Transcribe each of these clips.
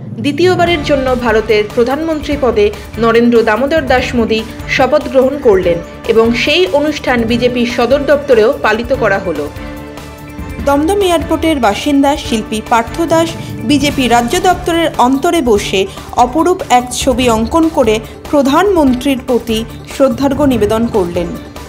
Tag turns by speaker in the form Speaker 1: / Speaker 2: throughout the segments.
Speaker 1: দ্বিতীয়বারের জন্য ভারতের প্রধানমন্ত্রী পদে নরেন্দ্র দামোদর দাস মোদী শপথ গ্রহণ করলেন এবং সেই অনুষ্ঠান বিজেপির সদর দপ্তরেও পালিত করা হলো। দমদম এয়ারপোর্টের বাসিন্দা শিল্পী পার্থ দাস বিজেপি রাজ্য দপ্তরের অন্তরে বসে অপরূপ এক ছবি অঙ্কন করে প্রধানমন্ত্রীর প্রতি শ্রদ্ধার্ঘ্য নিবেদন করলেন।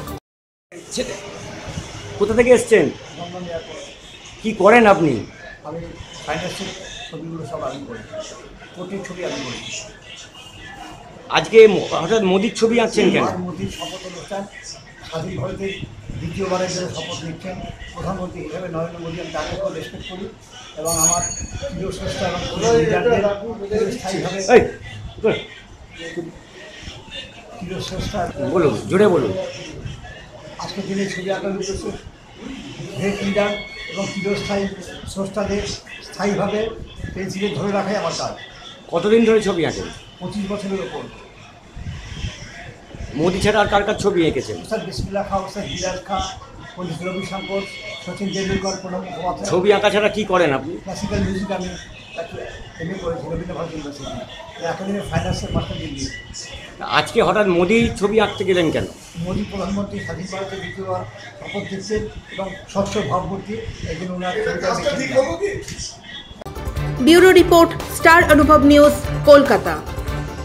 Speaker 2: কোথা থেকে এসছেন? কি করেন আপনি?
Speaker 3: আমি ফাইন্যান্সের ছবিগুলো সব আমি করি, কোটির ছবি আমি করি।
Speaker 2: আজকে হঠাৎ মোদির ছবি আঁকছেন কেন?
Speaker 3: মোদির শপথ অনুষ্ঠান, স্বাধীন ভারতের দ্বিতীয়বারের জন্য শপথ নিচ্ছেন প্রধানমন্ত্রী হিসেবে নরেন্দ্র মোদী। আমি তাকে খুব রেসপেক্ট করি এবং আমার প্রিয় স্রষ্টা এবং প্রিয় স্রষ্টা
Speaker 2: বলুন, জোরে বলুন।
Speaker 3: আজকের দিনে ছবি আঁকার উদ্দেশ্য গ্রেট লিডার এবং চিরস্থায়ী স্রষ্টাদের স্থায়ীভাবে পেন্সিলে ধরে রাখাই আমার কাজ।
Speaker 2: কতদিন ধরে ছবি আঁকেন?
Speaker 3: 25 বছরের ওপর।
Speaker 2: মোদি ছাড়া আর কার কার ছবি এঁকেছেন?
Speaker 3: স্যার বিসমিল্লাহ খান, স্যার বিরাজ খান, পণ্ডিত রবিশঙ্কর, সচিন তেন্ডুলকর, প্রণব মুখোপাধ্যায়।
Speaker 2: ছবি আঁকা ছাড়া কি করেন আপনি?
Speaker 3: ক্লাসিক্যাল মিউজিক আমি এমএ করেছি রবীন্দ্রভারতী ইউনিভার্সিটি, একাডেমি ফাইন্যান্সের মাস্টার ডিগ্রি।
Speaker 2: আজকে হঠাৎ মোদি ছবি আঁকতে গেলেন কেন?
Speaker 3: মোদী প্রধানমন্ত্রী স্বাধীন ভারতের দ্বিতীয়বার শপথ দিচ্ছেন এবং স্বচ্ছ ভাবমূর্তি এই জন্য ওনার
Speaker 1: ব্যুরো রিপোর্ট, স্টার অনুভব নিউজ, কলকাতা।